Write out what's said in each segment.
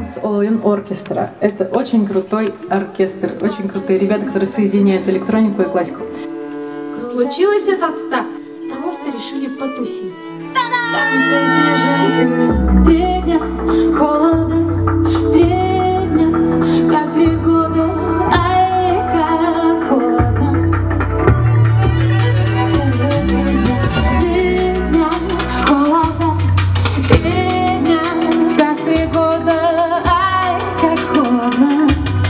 с All In Orchestra. Это очень крутой оркестр, очень крутые ребята, которые соединяют электронику и классику. Случилось это так. Просто решили потусить. Там за снежинками 3 дня холода, 3 дня, как 3 года, ай, как холодно. И в эти 3 дня холода, 3 дня, как 3 года, ай, как холодно.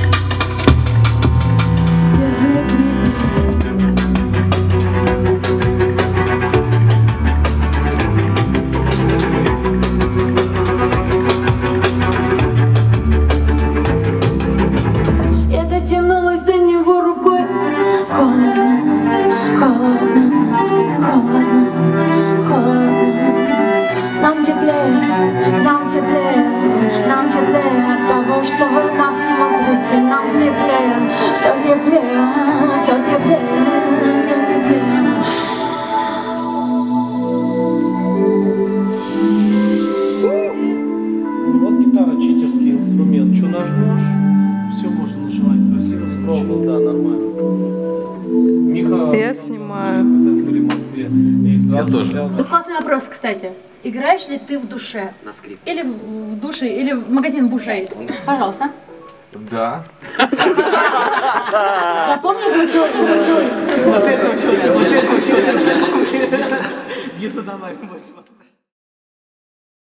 Дотянулась до него рукой. Холодно, холодно, холодно, холодно. Нам теплее, нам теплее, нам теплее от того, что вы нас смотрите. Нам теплее, все теплее, все теплее, все теплее. Вот гитара, читерский инструмент. Что нажмешь? Все можно нажимать красиво, спробовал, да, нормально. Миха, Я снимаю. Когда были в Москве, и сразу тоже. взял. Вот классный вопрос, кстати. Играешь ли ты в душе? На скрипке. Или в душе, или в магазин Бушей? Пожалуйста. Да. Запомни, это училась. Вот это училось, вот это училось. Не задавай больше.